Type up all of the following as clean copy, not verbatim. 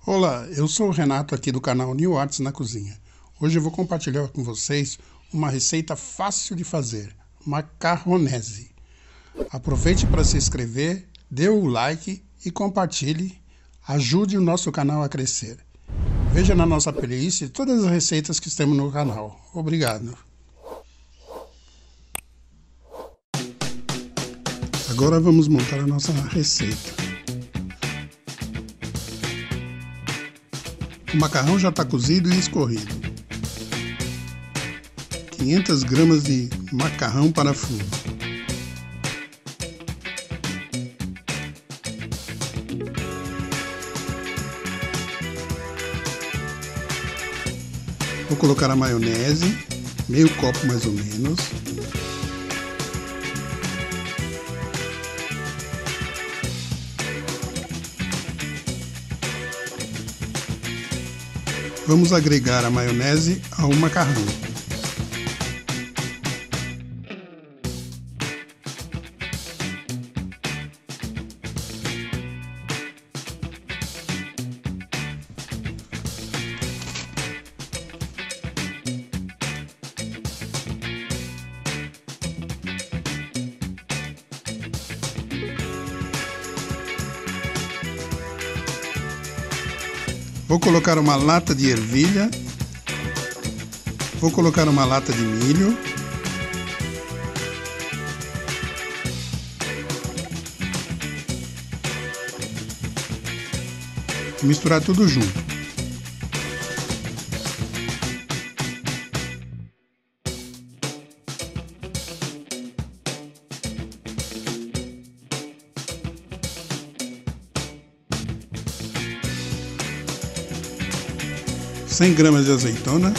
Olá, eu sou o Renato aqui do canal New Arts na Cozinha. Hoje eu vou compartilhar com vocês uma receita fácil de fazer, macarronese. Aproveite para se inscrever, dê o like e compartilhe, ajude o nosso canal a crescer. Veja na nossa playlist todas as receitas que temos no canal. Obrigado. Agora vamos montar a nossa receita. O macarrão já está cozido e escorrido. 500 gramas de macarrão parafuso. Vou colocar a maionese, meio copo mais ou menos. Vamos agregar a maionese ao macarrão. Vou colocar uma lata de ervilha, vou colocar uma lata de milho, e misturar tudo junto. Cem gramas de azeitona,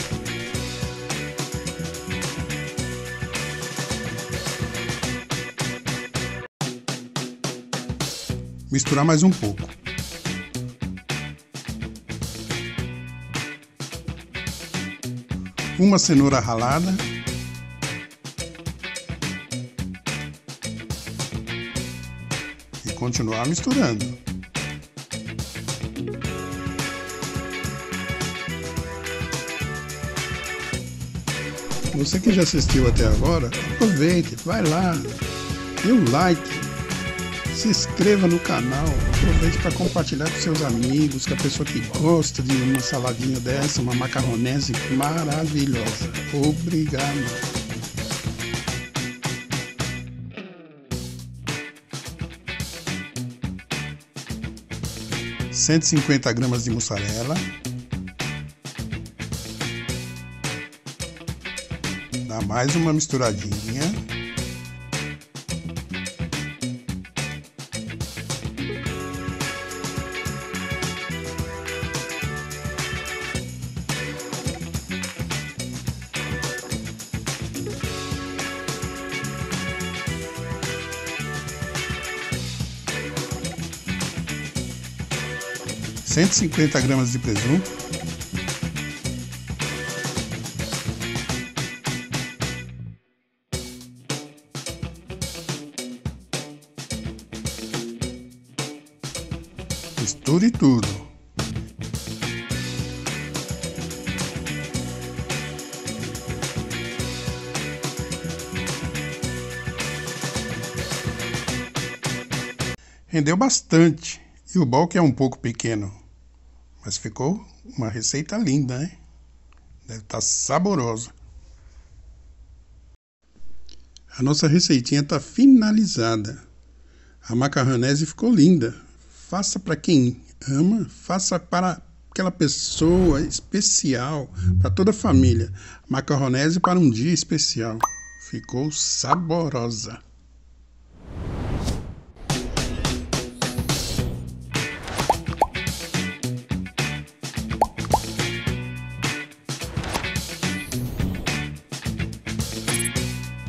misturar mais um pouco. Uma cenoura ralada, e continuar misturando. Você que já assistiu até agora, aproveite, vai lá, dê um like, se inscreva no canal, aproveite para compartilhar com seus amigos, com a pessoa que gosta de uma saladinha dessa, uma macarronese maravilhosa. Obrigado! 150 gramas de mussarela. Dá mais uma misturadinha. Cento e 150 gramas de presunto. Misture tudo. Rendeu bastante. E o bowl que é um pouco pequeno. Mas ficou uma receita linda, né? Deve estar saborosa. A nossa receitinha está finalizada. A macarronese ficou linda. Faça para quem ama, faça para aquela pessoa especial, para toda a família. Macarronese para um dia especial. Ficou saborosa.